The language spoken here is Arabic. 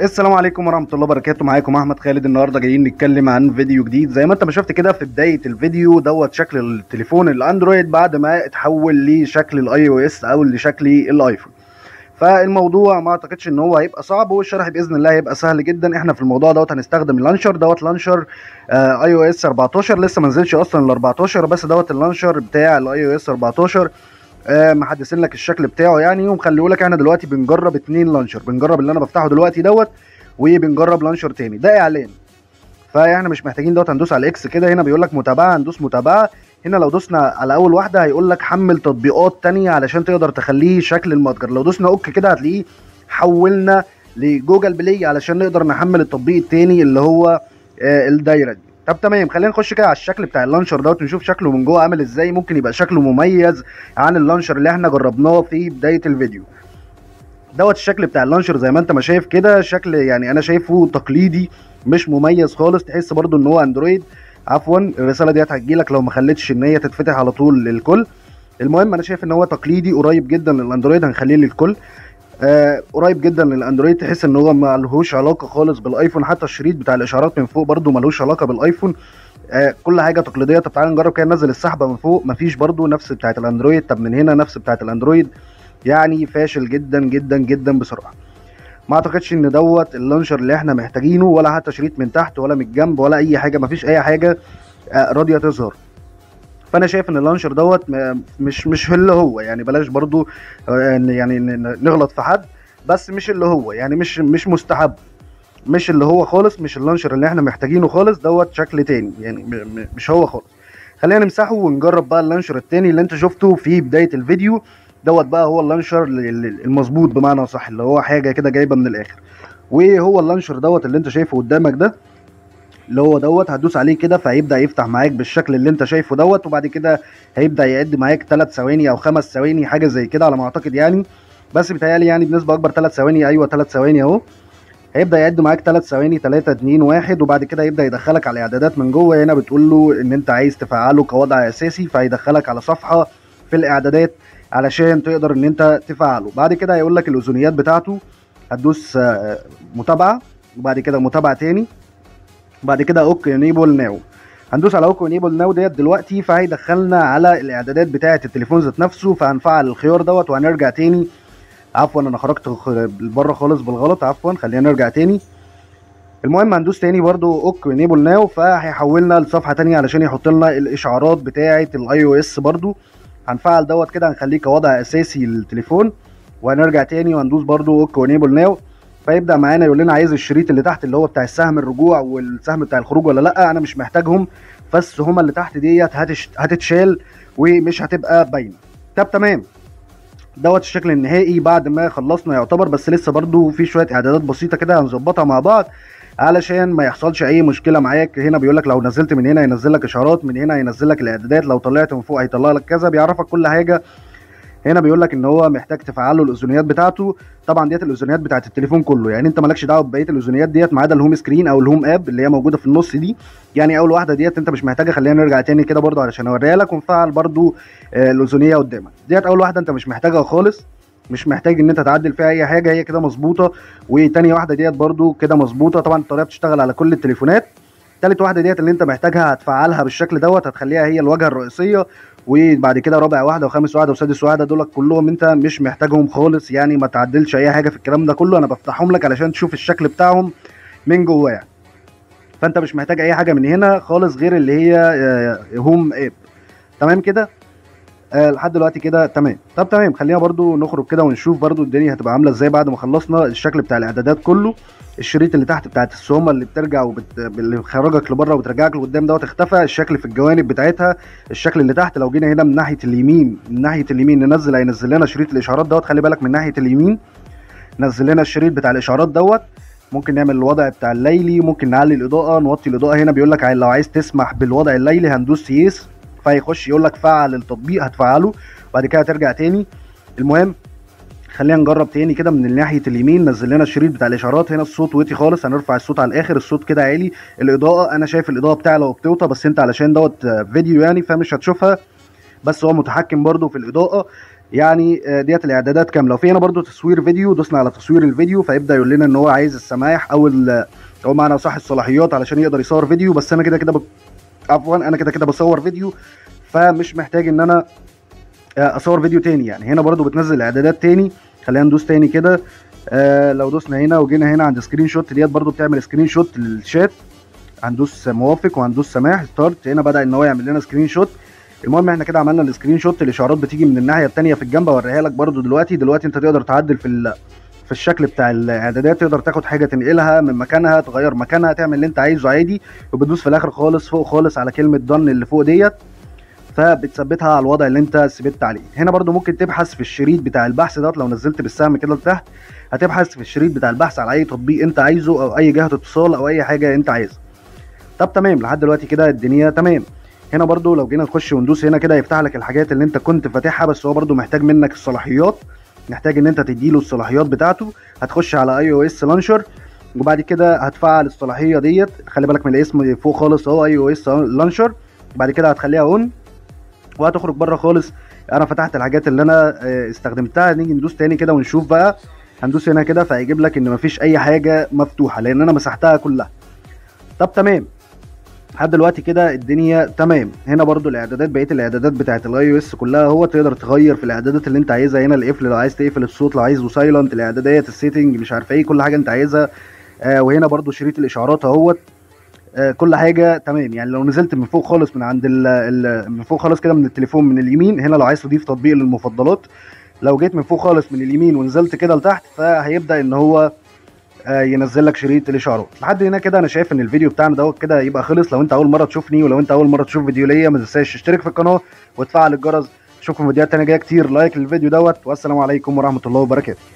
السلام عليكم ورحمة الله وبركاته. معاكم أحمد خالد. النهاردة جايين نتكلم عن فيديو جديد. زي ما أنت ما شفت كده في بداية الفيديو دوت شكل التليفون الأندرويد بعد ما اتحول لشكل الأي أو إس أو لشكل الأيفون. فالموضوع ما أعتقدش إن هو هيبقى صعب، والشرح بإذن الله هيبقى سهل جدا. إحنا في الموضوع دوت هنستخدم اللانشر دوت لانشر أي أو إس 14. لسه ما نزلش أصلا ال 14، بس دوت اللانشر بتاع الأي أو إس 14. محدثين لك الشكل بتاعه يعني، ومخليه لك. احنا دلوقتي بنجرب 2 لانشر، بنجرب اللي انا بفتحه دلوقتي دوت، وبنجرب لانشر تاني. ده اعلان، فاحنا مش محتاجين دوت. هندوس على اكس كده، هنا بيقول لك متابعه، هندوس متابعه. هنا لو دوسنا على اول واحده هيقول لك حمل تطبيقات تانية علشان تقدر تخليه شكل المتجر. لو دوسنا اوك كده هتلاقيه حولنا لجوجل بلاي علشان نقدر نحمل التطبيق التاني اللي هو الدايره دي. طب تمام، خلينا نخش كده على الشكل بتاع اللانشر دوت نشوف شكله من جوه عامل ازاي. ممكن يبقى شكله مميز عن اللانشر اللي احنا جربناه في بدايه الفيديو دوت. الشكل بتاع اللانشر زي ما انت ما شايف كده، شكل يعني انا شايفه تقليدي مش مميز خالص. تحس برضو ان هو اندرويد. عفوا، الرساله ديت هتجيلك لو ما خليتش ان هي تتفتح على طول للكل. المهم انا شايف ان هو تقليدي قريب جدا للاندرويد، هنخليه للكل. قريب جدا للاندرويد. تحس ان هو ما لهوش علاقه خالص بالايفون، حتى الشريط بتاع الاشارات من فوق برضو ملوش علاقه بالايفون. كل حاجه تقليديه. طب تعالى نجرب كده، ننزل السحبه من فوق، مفيش برضو نفس بتاعه الاندرويد. طب من هنا نفس بتاعه الاندرويد. يعني فاشل جدا جدا جدا بصراحه. ما اعتقدش ان دوت اللانشر اللي احنا محتاجينه، ولا حتى شريط من تحت ولا من الجنب ولا اي حاجه. مفيش اي حاجه راضيه تظهر. فانا شايف ان اللانشر دوت مش اللي هو يعني. بلاش برضو يعني نغلط في حد، بس مش اللي هو يعني مش مستحب. مش اللي هو خالص، مش اللانشر اللي احنا محتاجينه خالص. دوت شكل تاني يعني، مش هو خالص. خلينا نمسحه ونجرب بقى اللانشر التاني اللي انت شفته في بدايه الفيديو دوت. بقى هو اللانشر المظبوط بمعنى صح، اللي هو حاجه كده جايبه من الاخر. وهو اللانشر دوت اللي انت شايفه قدامك ده، اللي هو دوت. هتدوس عليه كده فهيبدا يفتح معاك بالشكل اللي انت شايفه دوت. وبعد كده هيبدا يعد معاك 3 ثواني او 5 ثواني حاجه زي كده على ما اعتقد يعني. بس بيتهيألي يعني بنسبه اكبر 3 ثواني. ايوه 3 ثواني اهو. هيبدا يعد معاك 3 ثواني، 3 2 1. وبعد كده يبدا يدخلك على الاعدادات من جوه. هنا بتقول له ان انت عايز تفعله كوضع اساسي، فهيدخلك على صفحه في الاعدادات علشان تقدر ان انت تفعله. بعد كده هيقول لك الاذونيات بتاعته. هتدوس متابعه، وبعد كده متابعه تاني، وبعد كده اوك انيبل ناو. هندوس على اوك انيبل ناو ديت دلوقتي، فهيدخلنا على الاعدادات بتاعه التليفون ذات نفسه. فهنفعل الخيار دوت وهنرجع تاني. عفوا انا خرجت بره خالص بالغلط، عفوا. خلينا نرجع تاني. المهم هندوس تاني برضو اوك انيبل ناو، فهيحولنا لصفحه تانية علشان يحط لنا الاشعارات بتاعه الاي او اس. برضو هنفعل دوت كده، هنخليه كوضع اساسي للتليفون. وهنرجع تاني وهندوس برضو اوك انيبل ناو. فيبدا معانا يقول لنا عايز الشريط اللي تحت اللي هو بتاع السهم الرجوع والسهم بتاع الخروج ولا لا. انا مش محتاجهم، بس هما اللي تحت ديت هتتشال ومش هتبقى باينه. طب تمام، دوت الشكل النهائي بعد ما خلصنا يعتبر. بس لسه برضو في شويه اعدادات بسيطه كده هنظبطها مع بعض علشان ما يحصلش اي مشكله معاك. هنا بيقول لك لو نزلت من هنا هينزل لك اشعارات، من هنا هينزل لك الاعدادات، لو طلعت من فوق هيطلع لك كذا، بيعرفك كل حاجه. هنا بيقول لك ان هو محتاج تفعل له الاذونيات بتاعته. طبعا ديت الاذونيات بتاعت التليفون كله يعني، انت مالكش دعوه ببقيه الاذونيات ديت ما عدا الهوم سكرين او الهوم اب اللي هي موجوده في النص دي. يعني اول واحده ديت انت مش محتاجها. خلينا نرجع تاني كده برضو علشان اوريها لك ونفعل برضو الاذونيه قدامك. ديت اول واحده انت مش محتاجها خالص، مش محتاج ان انت تعدل فيها اي حاجه، هي كده مظبوطه. وتاني واحده ديت برضو كده مظبوطه. طبعا الطريقه بتشتغل على كل التليفونات. تالت واحده ديت اللي انت محتاجها هتفعلها بالشكل دوت، هتخليها هي الواجهه الرئيسيه. وبعد كده رابع واحده وخامس واحده وسادس واحده دول كلهم انت مش محتاجهم خالص يعني. ما تعدلش اي حاجه في الكلام ده كله، انا بفتحهم لك علشان تشوف الشكل بتاعهم من جواه يعني. فانت مش محتاج اي حاجه من هنا خالص غير اللي هي هوم اب. تمام كده. لحد دلوقتي كده تمام. طب تمام، خلينا برضو نخرج كده ونشوف برضو الدنيا هتبقى عامله ازاي بعد ما خلصنا الشكل بتاع الاعدادات كله. الشريط اللي تحت بتاعت السومه اللي بترجع اللي خرجك لبره وترجعك لقدام دوت اختفى. الشكل في الجوانب بتاعتها، الشكل اللي تحت. لو جينا هنا من ناحيه اليمين، من ناحيه اليمين ننزل، هينزل لنا شريط الاشعارات دوت. خلي بالك من ناحيه اليمين نزل لنا الشريط بتاع الاشعارات دوت. ممكن نعمل الوضع بتاع الليلي، ممكن نعلي الاضاءه، نوطي الاضاءه. هنا بيقول لك لو عايز تسمح بالوضع الليلي هندوس يس، فيخش يقول لك فعل التطبيق، هتفعله وبعد كده ترجع تاني. المهم خلينا نجرب تاني كده من ناحيه اليمين. نزل لنا الشريط بتاع الاشارات. هنا الصوت وطي خالص، هنرفع الصوت على الاخر. الصوت كده عالي. الاضاءه انا شايف الاضاءه بتاعي لو بتوطى، بس انت علشان دوت فيديو يعني فمش هتشوفها، بس هو متحكم برضو في الاضاءه. يعني ديت الاعدادات كامله. وفي هنا برده تصوير فيديو، دوسنا على تصوير الفيديو فيبدا يقول لنا ان هو عايز السماح او معنى صح الصلاحيات علشان يقدر يصور فيديو. بس انا كده كده عفوا انا كده كده بصور فيديو، فمش محتاج ان انا اصور فيديو تاني. يعني هنا برده بتنزل اعدادات تاني. خلينا ندوس تاني كده. لو دوسنا هنا وجينا هنا عند سكرين شوت، ديت برده بتعمل سكرين شوت للشات. هندوس موافق وهندوس سماح ستارت. هنا بدأ ان هو يعمل لنا سكرين شوت. المهم احنا كده عملنا السكرين شوت. الاشعارات بتيجي من الناحيه الثانيه في الجنب، اوريها لك برده دلوقتي. انت تقدر تعدل في الشكل بتاع الاعدادات، تقدر تاخد حاجه تنقلها من مكانها، تغير مكانها، تعمل اللي انت عايزه عادي. وبتدوس في الاخر خالص فوق خالص على كلمه دن اللي فوق ديت، فبتثبتها على الوضع اللي انت ثبت عليه. هنا برده ممكن تبحث في الشريط بتاع البحث دوت. لو نزلت بالسهم كده لتحت هتبحث في الشريط بتاع البحث على اي تطبيق انت عايزه او اي جهه اتصال او اي حاجه انت عايزها. طب تمام، لحد دلوقتي كده الدنيا تمام. هنا برده لو جينا نخش وندوس هنا كده يفتح لك الحاجات اللي انت كنت فاتحها، بس هو برده محتاج منك الصلاحيات، محتاج ان انت تديله الصلاحيات بتاعته. هتخش على اي او اس لانشر وبعد كده هتفعل الصلاحيه ديت. خلي بالك من الاسم فوق خالص اهو، اي او اس لانشر. بعد كده هتخليها اون وهتخرج بره خالص. انا فتحت الحاجات اللي انا استخدمتها. نيجي ندوس تاني كده ونشوف بقى. هندوس هنا كده فهيجيب لك ان مفيش اي حاجه مفتوحه لان انا مسحتها كلها. طب تمام، لحد دلوقتي كده الدنيا تمام. هنا برده الاعدادات، بقيه الاعدادات بتاعت الاي او اس كلها هو تقدر تغير في الاعدادات اللي انت عايزها. هنا القفل لو عايز تقفل الصوت، لو عايزه سايلنت، الاعدادات، السيتنج، مش عارف ايه، كل حاجه انت عايزها. وهنا برده شريط الاشعارات اهوت. كل حاجه تمام. يعني لو نزلت من فوق خالص من عند من فوق خالص كده من التليفون من اليمين، هنا لو عايز تضيف تطبيق للمفضلات، لو جيت من فوق خالص من اليمين ونزلت كده لتحت فهيبدا ان هو ينزل لك شريط الاشعارات. لحد هنا كده انا شايف ان الفيديو بتاعنا دوت كده يبقى خلص. لو انت اول مره تشوفني ولو انت اول مره تشوف فيديو ليا، ما تنساش تشترك في القناه وتفعل الجرس. اشوفكم في فيديوهات تانيه جايه كتير. لايك للفيديو دوت، والسلام عليكم ورحمه الله وبركاته.